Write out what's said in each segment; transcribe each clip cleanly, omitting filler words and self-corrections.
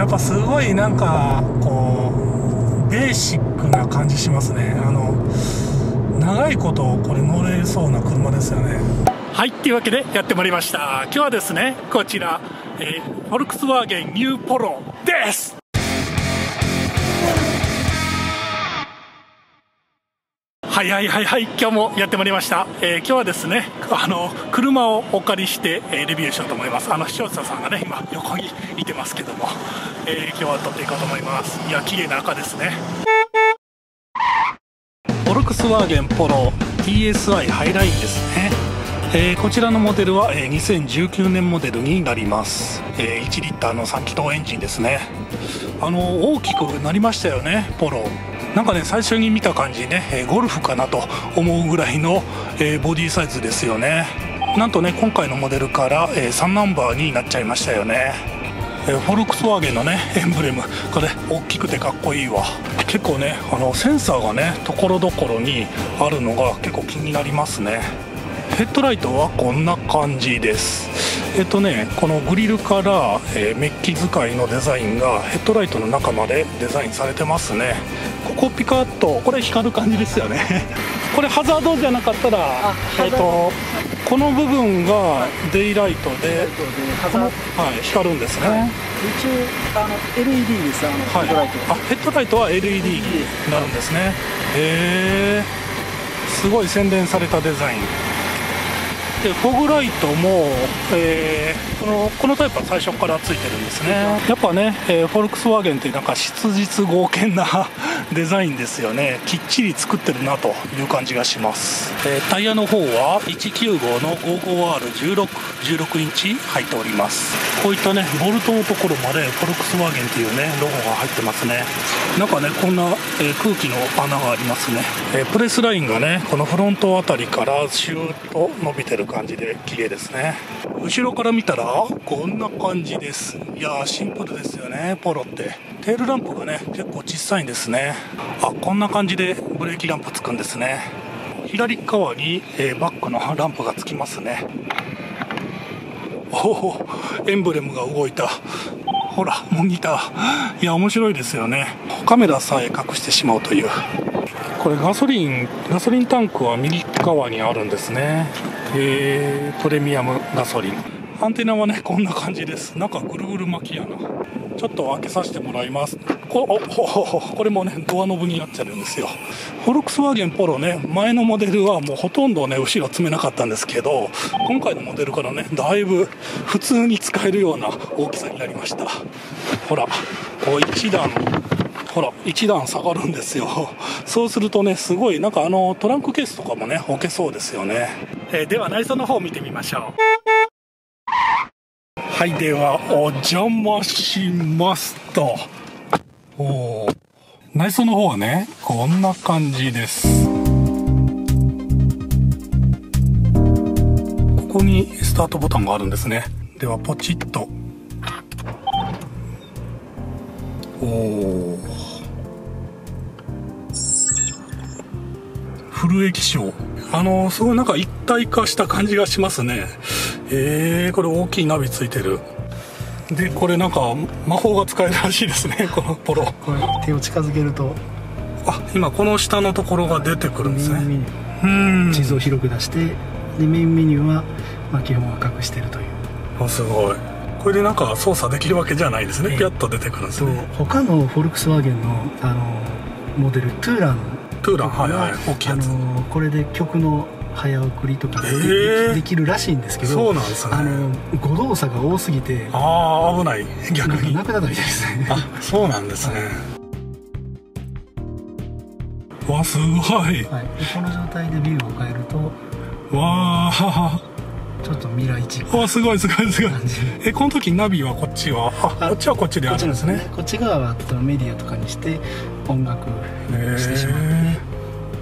やっぱすごいなんかこうベーシックな感じしますね。長いことこれ乗れそうな車ですよね。はい、というわけでやってまいりました。今日はですね、こちら、フォルクスワーゲンニューポロです。はいはいはいはい、今日もやってまいりました。今日はですね、車をお借りして、レビューしようと思います。視聴者さんがね、今横にいてますけども、今日は撮っていこうと思います。いや、綺麗な赤ですね。フォルクスワーゲンポロ TSI ハイラインですね。こちらのモデルは、2019年モデルになります。1リッターの3気筒エンジンですね。大きくなりましたよね、ポロ。なんかね、最初に見た感じね、ゴルフかなと思うぐらいの、ボディサイズですよね。なんとね、今回のモデルから、3ナンバーになっちゃいましたよね。フォルクスワーゲンのねエンブレム、これ大きくてかっこいいわ。結構ね、センサーがねところどころにあるのが結構気になりますね。ヘッドライトはこんな感じです。このグリルから、メッキ使いのデザインがヘッドライトの中までデザインされてますね。ここピカッとこれ光る感じですよね。これハザードじゃなかったらこの部分がデイライトで光るんですね。 一応LED です。ヘッドライト、 ヘッドライトは LED になるんですね。すごい洗練されたデザインで、フォグライトも、このタイプは最初からついてるんですね。やっぱね、フォルクスワーゲンってなんか質実剛健なデザインですよね。きっちり作ってるなという感じがします。タイヤの方は195の 55R16 インチ入っております。こういったねボルトのところまでフォルクスワーゲンっていうねロゴが入ってますね。なんかねこんな、空気の穴がありますね。プレスラインがねこのフロントあたりからシューッと伸びてる感じで綺麗ですね。後ろから見たらこんな感じです。いやー、シンプルですよね、ポロって。テールランプがね結構小さいんですね。こんな感じでブレーキランプつくんですね。左側に、バックのランプがつきますね。エンブレムが動いた。ほらモニター、いや面白いですよね。カメラさえ隠してしまうという。これガソリンタンクは右側にあるんですね。プレミアムガソリン。アンテナはねこんな感じです。なんかぐるぐる巻きやな。ちょっと開けさせてもらいます。これもねドアノブになっちゃうんですよ。フォルクスワーゲンポロね、前のモデルはもうほとんどね後ろ詰めなかったんですけど、今回のモデルからねだいぶ普通に使えるような大きさになりました。ほらこう一段下がるんですよ。そうするとねすごいなんかトランクケースとかもね置けそうですよね。では内装の方を見てみましょう。はい、ではお邪魔しますと。内装の方はねこんな感じです。ここにスタートボタンがあるんですね。ではポチッと。フル液晶、すごいなんか一体化した感じがしますね。これ大きいナビついてる。でこれなんか魔法が使えるらしいですね、このポロ。 これ手を近づけると今この下のところが出てくるんですね。 メインメニュー地図を広く出して、でメインメニューは、基本は隠してるという。 すごい。これでなんか操作できるわけじゃないですね。ピャッと出てくるんですね。 他のフォルクスワーゲンの、モデルトゥーラン、 大きいやつ。 これで曲の早送りとかできるらしいんですけど、 そうなんですね。 誤動作が多すぎて危ない、逆になくなったみたいですね。 そうなんですね。わ、すごい。 でこの状態でビューを変えるとちょっと未来チック。 すごい。この時ナビはこっちはこっちはこっちであるんですね。 こっち側は例えばメディアとかにして音楽してしまって、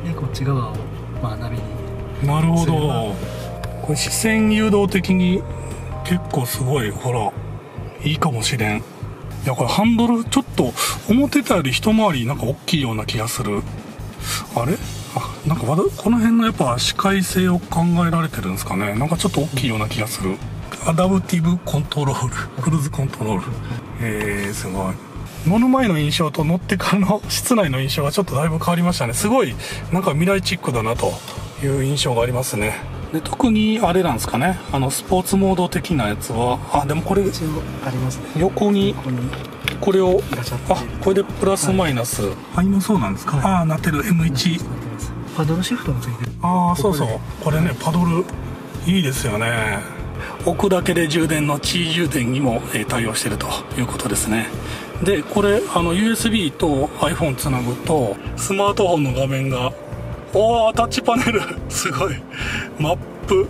でこっち側をナビに。 なるほど。これ視線誘導的に結構すごい、ほらいいかもしれん。いやこれハンドルちょっと思ってたより一回りなんか大きいような気がする。なんかこの辺のやっぱ視界性を考えられてるんですかね。なんかちょっと大きいような気がする。 アダプティブコントロール、クルーズコントロール。すごい。乗る前の印象と乗ってからの室内の印象がちょっとだいぶ変わりましたね。すごいなんか未来チックだなという印象がありますね。で特にあれなんですかね、スポーツモード的なやつは、でもこれ一応ありますね。 横にこれをガチャってこれでプラスマイナス、今そうなんですか。なってる M1、 パドルシフトもついてる。 そうそう、これねパドルいいですよね。置くだけで充電の地位充電にも対応しているということですね。でこれUSB と iPhone つなぐとスマートフォンの画面がタッチパネルすごいマップ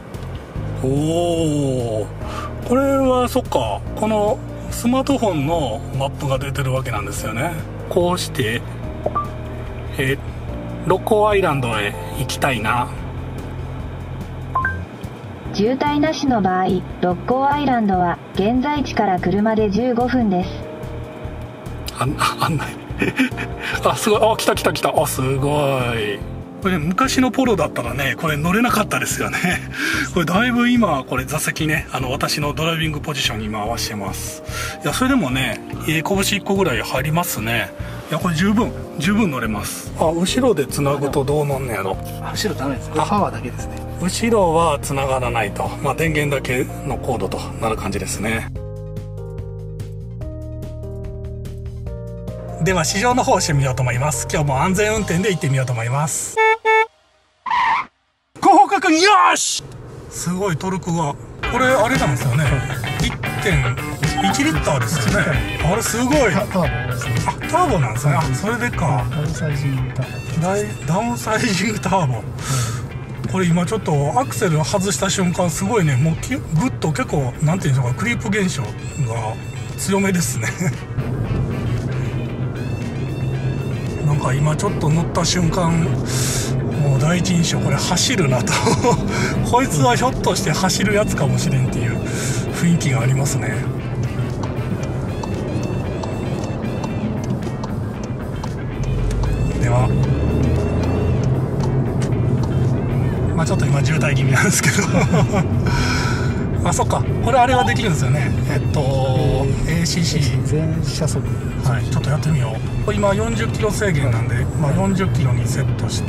これはそっか、このスマートフォンのマップが出てるわけなんですよね。こうして六甲アイランドへ行きたいな。 渋滞なしの場合、六甲アイランドは現在地から車で15分です。 案内すごい。来た。すごい。これね、昔のポロだったらね、これ乗れなかったですよね。これだいぶ今、これ座席ね、私のドライビングポジションに今合わせてます。いや、それでもね、拳1個ぐらい入りますね。いや、これ十分乗れます。後ろで繋ぐとどうなんねやろ。 後ろダメです。パワーだけですね。 後ろは繋がらないと。電源だけのコードとなる感じですね。では試乗の方をしてみようと思います。今日も安全運転で行ってみようと思います。後方確認よし。すごいトルクが、これあれなんですよね。1.1 リッターですよね。あれすごい。 ターボですね。 ターボなんですね。それでか。 ダウンサイジングターボ。 ダウンサイジングターボ。これ今ちょっとアクセル外した瞬間すごいね、もうグッと結構なんていうんでしょうか、クリープ現象が強めですね。なんか今ちょっと乗った瞬間、もう第一印象これ走るなとこいつはひょっとして走るやつかもしれんっていう雰囲気がありますね。ではちょっと今渋滞気味なんですけどそっか、これあれができるんですよね。ACC 全車速。 はい、ちょっとやってみよう。今40キロ制限なんで、40キロにセットして、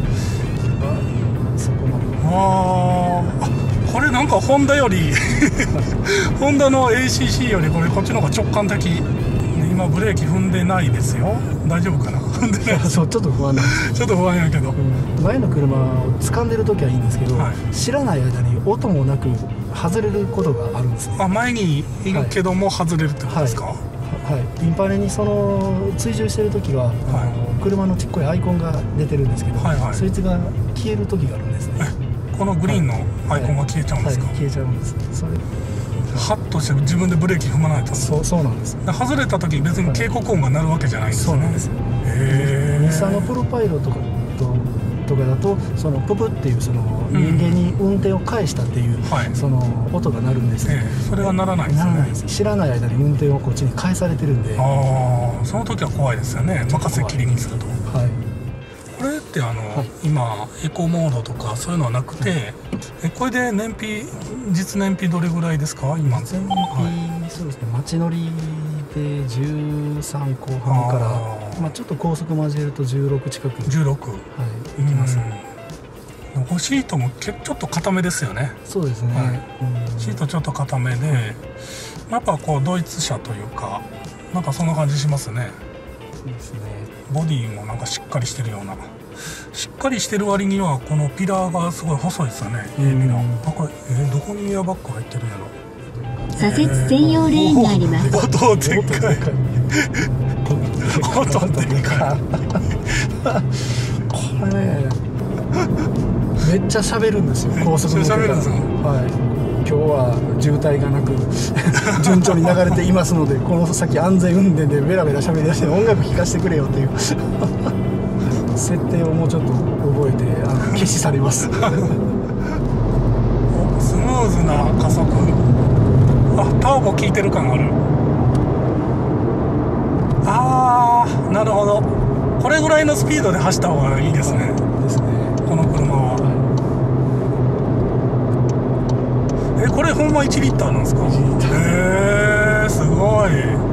そこまで。 これなんかホンダよりホンダの ACC よりこっちの方が直感的。今ブレーキ踏んでないですよ。大丈夫かな。踏んでない。 そう、ちょっと不安なんです。 ちょっと不安やけど、 前の車を掴んでる時はいいんですけど、 はい、 知らない間に音もなく外れることがあるんですね。 前にいるけども外れるってことですか。 インパネに追従してる時は、車のちっこいアイコンが出てるんですけど、そいつが消える時があるんですね。 このグリーンのアイコンが消えちゃうんですか。 消えちゃうんです。それハッとして自分でブレーキ踏まないと。 そうなんです。 外れた時別に警告音が鳴るわけじゃないんですね。 そうなんです。日産のプロパイロとかだとそのププっていうその人間に運転を返したっていうその音が鳴るんですけど、 それが鳴らないんですね。 知らない間に運転をこっちに返されてるんで、 その時は怖いですよね。任せきりにすると。これって今エコモードとかそういうのはなくて、これで実燃費どれぐらいですか今。 実燃費、そうですね、街乗りで13後半から、ちょっと高速交えると16近く。 16、 いきます。 シートもちょっと固めですよね。 そうですね、 シートちょっと固めで、やっぱドイツ車というかなんかそんな感じしますね。 ですね。 ボディもなんかしっかりしてるような、しっかりしてる割にはこのピラーがすごい細いですよね。これどこにエアバッグ入ってるんやろ。 左折専用レーンがあります。 音でっかい。音でっかい。 これね、めっちゃ喋るんですよ。高速の喋るんですか。 今日は渋滞がなく順調に流れていますので、この先安全運転でベラベラ喋り出して音楽聴かせてくれよっていう設定をもうちょっと覚えて消し去ります。スムーズな加速。ターボ効いてる感ある。なるほど。これぐらいのスピードで走った方がいいですね。この車は。 これほんま1リッターなんですか？ 1リッター。 へえ、すごい。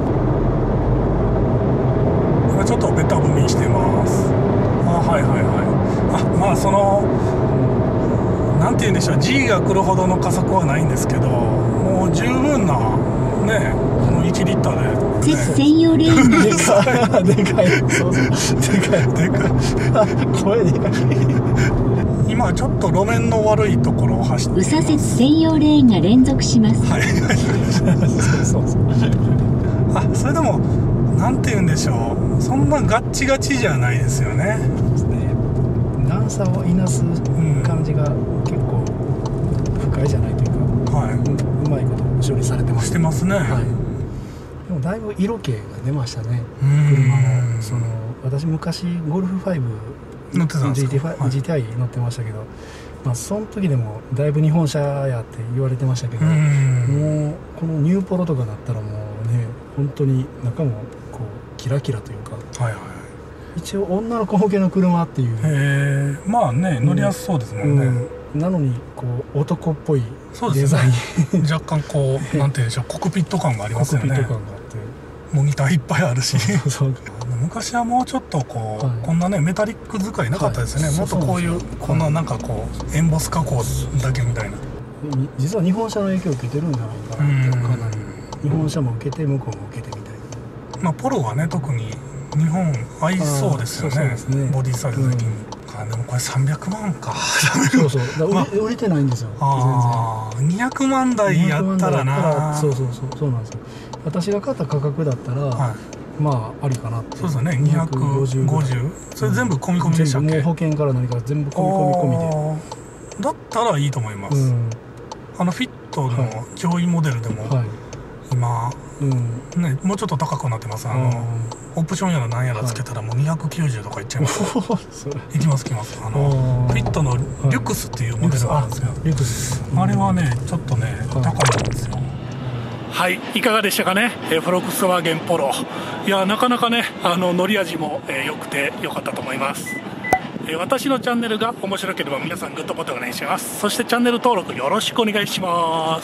ちょっとベタ踏みしてます。はいはいはい。まあそのなんて言うんでしょう、 G が来るほどの加速はないんですけど、もう十分なね、この1リッターで、 接専用レーンがでかいでかい、そうそう、でかいでかい。 声でかい。 今ちょっと路面の悪いところを走って右左折専用レーンが連続します。 はいそうそう。 それでもなんて言うんでしょう、そんなガッチガチじゃないですよね。 ですね。段差をいなす感じが結構不快じゃないというか、 はうまいこと処理されてまい、しす。 てますね。 はい。でもだいぶ色気が出ましたね。 うん車のその私昔ゴルフ5 乗ってたんですか？ GTI 乗ってましたけど、まあその時でもだいぶ日本車やって言われてましたけど、もうこのニューポロとかだったらもうね、本当に中もこうキラキラというか、 はいはい。 一応女の子向けの車っていう、 へえ、まあね、乗りやすそうですもんね。 なのにこう男っぽいそうですねデザイン、 若干こうなんていうんでしょう、コックピット感がありコますよね。 ックピット感があって、 モニターいっぱいあるし。 そう昔はもうちょっとこう、 はいこんなねメタリック使いなかったですよね。 はいもっとこういうこんななんかこうエンボス加工だけみたいな。 実は日本車の影響を受けてるんじゃないかなって、かなり日本車も受けて向こうも受けてみたいな。 まあポロはね特に日本合いそうですよね。 そうですねボディサイズ的に。でもこれ300万か。 そうそう、だから売れてないんですよ、 全然。200万台やったらな。 そうなんですよ。私が買った価格だったら、 はい、 まあありかなって。 そうですよね。250。それ全部込み込みでしたっけ？ もう保険から何から全部込み込みで。 だったらいいと思います。フィットの上位モデルでも、今、ね、もうちょっと高くなってます。オプションやら何やらつけたらもう290とかいっちゃいます。いきます。フィットのリュクスっていうモデルがあるんですよ。 リュクス。 あれはねちょっとね高いんですよ。はい、いかがでしたかね、フォルクスワーゲンポロ。いやなかなかね乗り味も良くて良かったと思います。私のチャンネルが面白ければ皆さんグッドボタンお願いします。そしてチャンネル登録よろしくお願いします。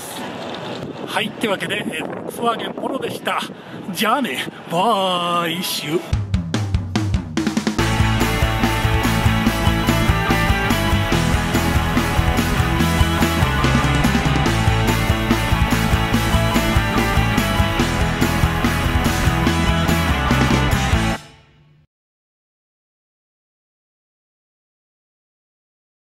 はい、というわけでフォルクスワーゲンポロでした。じゃあね、バイシュ。